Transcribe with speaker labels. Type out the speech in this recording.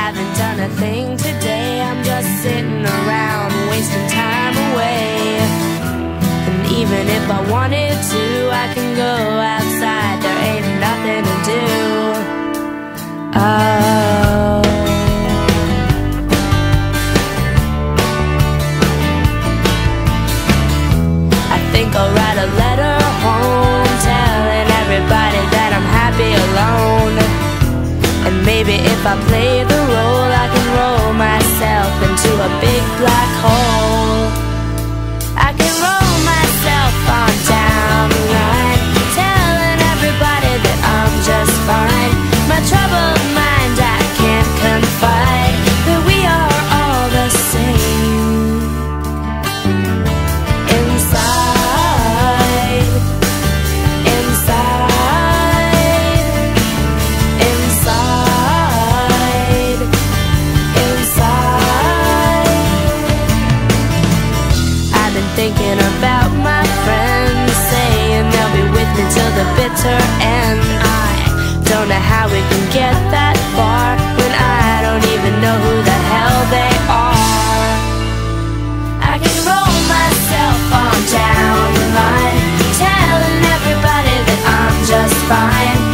Speaker 1: haven't done a thing today. I'm just sitting around wasting time away. And even if I wanted to, I can go outside, there ain't nothing to do. Oh, I think I'll write a letter home, telling everybody that I'm happy alone. And maybe if I play the role, I can roll myself into a big black hole. I can roll myself on down the line, telling everybody that I'm just fine. My troubled mind I can't confide, that we are all the same. Inside, inside, inside, inside. I've been thinking about my friends, saying they'll be with me till the bitter end. I don't know how we can get that far when I don't even know who the hell they are. I can roll myself on down the line, telling everybody that I'm just fine.